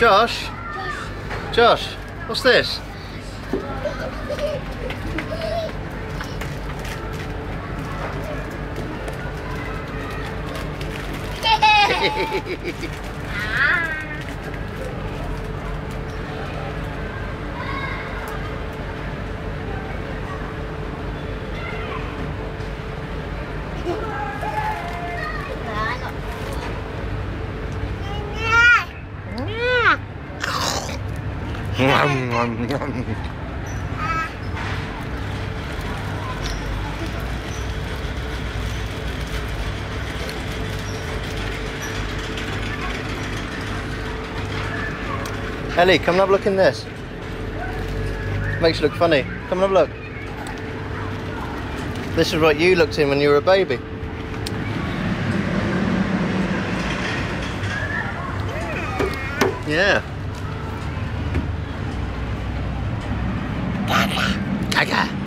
Josh? Josh, what's this? Ellie, come and have a look in this. Makes you look funny. Come and have a look. This is what you looked in when you were a baby. Yeah. Gaga.